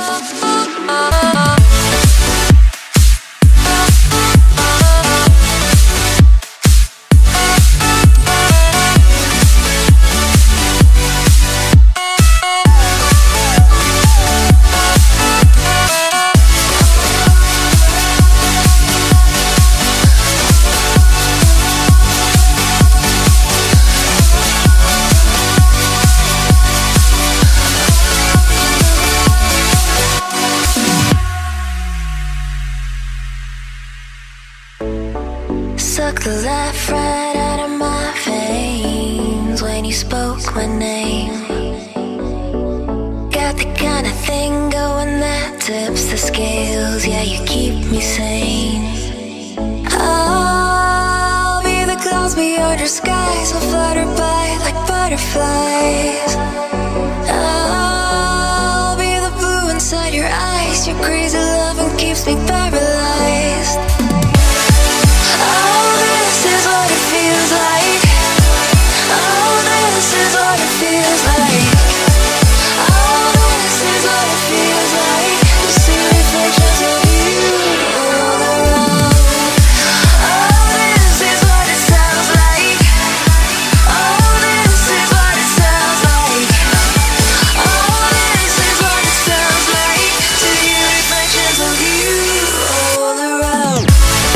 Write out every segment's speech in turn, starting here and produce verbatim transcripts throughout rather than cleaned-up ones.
Suck the life right out of my veins when you spoke my name. Got the kind of thing going that tips the scales. Yeah, you keep me sane. I'll be the clouds beyond your skies. We'll flutter by like butterflies. I'll be the blue inside your eyes. Your crazy loving keeps me paralyzed. Oh, this is what it feels like. Oh, this is what it feels like. Oh, this is what it feels like to see reflections of you all around. Oh, this is what it sounds like. Oh, this is what it sounds like. Oh, this is what it sounds like to hear reflections of you all around.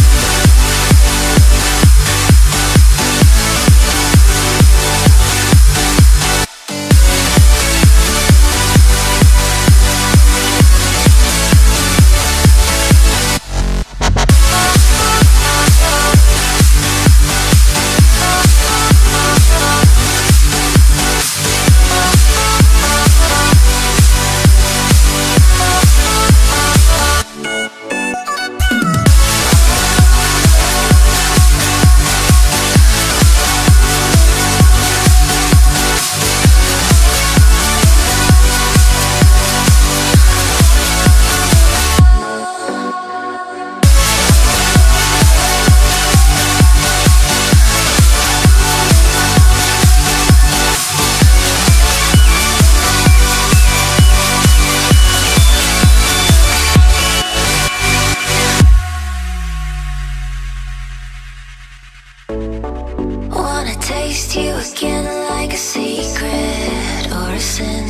Wanna taste you again like a secret or a sin.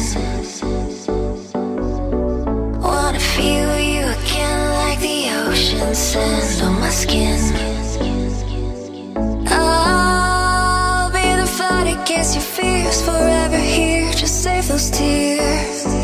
Wanna feel you again like the ocean sand on my skin. I'll be the fight against your fears, forever here, just save those tears.